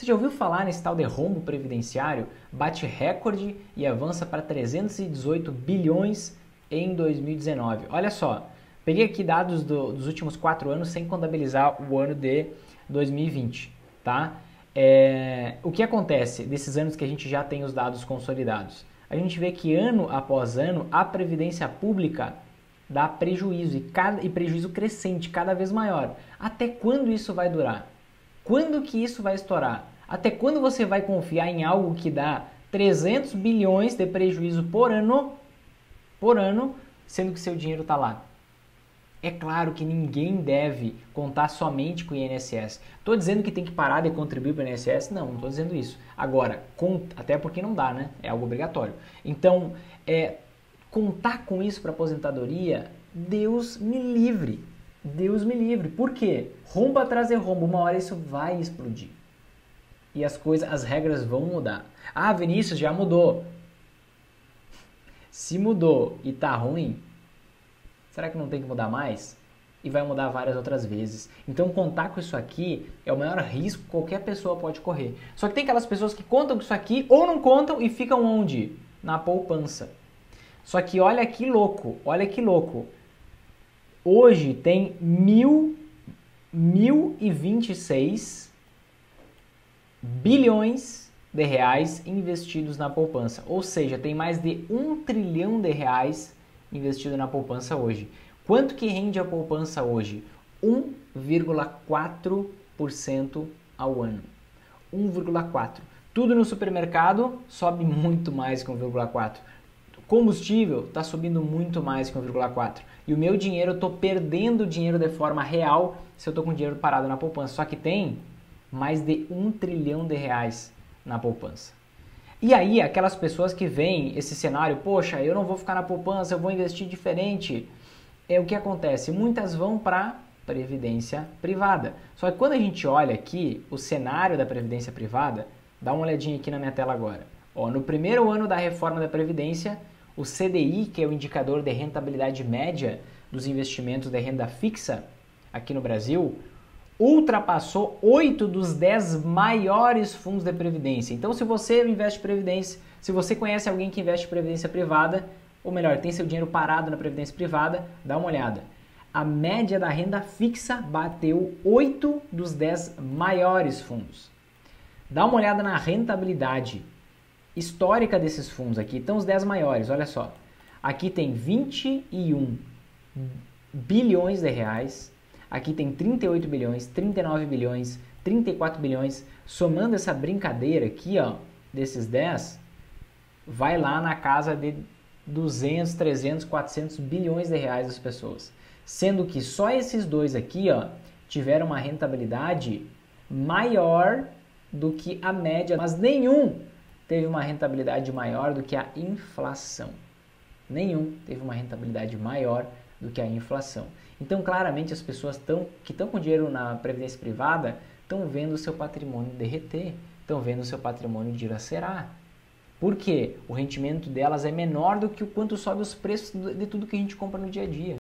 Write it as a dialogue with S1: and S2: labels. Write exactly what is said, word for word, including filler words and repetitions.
S1: Você já ouviu falar nesse tal de rombo previdenciário? Bate recorde e avança para trezentos e dezoito bilhões em dois mil e dezenove. Olha só, peguei aqui dados do, dos últimos quatro anos sem contabilizar o ano de dois mil e vinte, tá? É, o que acontece desses anos que a gente já tem os dados consolidados? A gente vê que ano após ano a previdência pública dá prejuízo e, cada, e prejuízo crescente, cada vez maior. Até quando isso vai durar? Quando que isso vai estourar? Até quando você vai confiar em algo que dá trezentos bilhões de prejuízo por ano, por ano, sendo que seu dinheiro está lá? É claro que ninguém deve contar somente com o I N S S. Estou dizendo que tem que parar de contribuir para o I N S S? Não, não estou dizendo isso. Agora, até porque não dá, né? É algo obrigatório. Então, é, contar com isso para aposentadoria, Deus me livre. Deus me livre. Por quê? Rombo atrás de rombo, uma hora isso vai explodir. E as coisas, as regras vão mudar. Ah, Vinícius, já mudou. Se mudou e tá ruim, será que não tem que mudar mais? E vai mudar várias outras vezes. Então contar com isso aqui é o maior risco que qualquer pessoa pode correr. Só que tem aquelas pessoas que contam com isso aqui ou não contam e ficam onde? Na poupança. Só que olha que louco, olha que louco. Hoje tem mil, mil e vinte e seis bilhões de reais investidos na poupança. Ou seja, tem mais de um trilhão de reais investido na poupança hoje. Quanto que rende a poupança hoje? um vírgula quatro por cento ao ano. um vírgula quatro por cento. Tudo no supermercado sobe muito mais que um vírgula quatro por cento. Combustível está subindo muito mais que um vírgula quatro por cento. E o meu dinheiro, eu estou perdendo dinheiro de forma real se eu estou com dinheiro parado na poupança. Só que tem mais de um trilhão de reais na poupança. E aí, aquelas pessoas que veem esse cenário, poxa, eu não vou ficar na poupança, eu vou investir diferente. É o que acontece, muitas vão para previdência privada. Só que quando a gente olha aqui o cenário da previdência privada, dá uma olhadinha aqui na minha tela agora. Ó, no primeiro ano da reforma da Previdência, o C D I, que é o indicador de rentabilidade média dos investimentos de renda fixa aqui no Brasil, ultrapassou oito dos dez maiores fundos de previdência. Então, se você investe em previdência, se você conhece alguém que investe em previdência privada, ou melhor, tem seu dinheiro parado na previdência privada, dá uma olhada. A média da renda fixa bateu oito dos dez maiores fundos. Dá uma olhada na rentabilidade histórica desses fundos aqui. Então, os dez maiores, olha só. Aqui tem vinte e um bilhões de reais. Aqui tem trinta e oito bilhões, trinta e nove bilhões, trinta e quatro bilhões. Somando essa brincadeira aqui, ó, desses dez, vai lá na casa de duzentos, trezentos, quatrocentos bilhões de reais das pessoas. Sendo que só esses dois aqui, ó, tiveram uma rentabilidade maior do que a média, mas nenhum teve uma rentabilidade maior do que a inflação. Nenhum teve uma rentabilidade maior do que a inflação. Então, claramente, as pessoas tão, que estão com dinheiro na previdência privada estão vendo o seu patrimônio derreter, estão vendo o seu patrimônio dilacerar. Por quê? O rendimento delas é menor do que o quanto sobe os preços de tudo que a gente compra no dia a dia.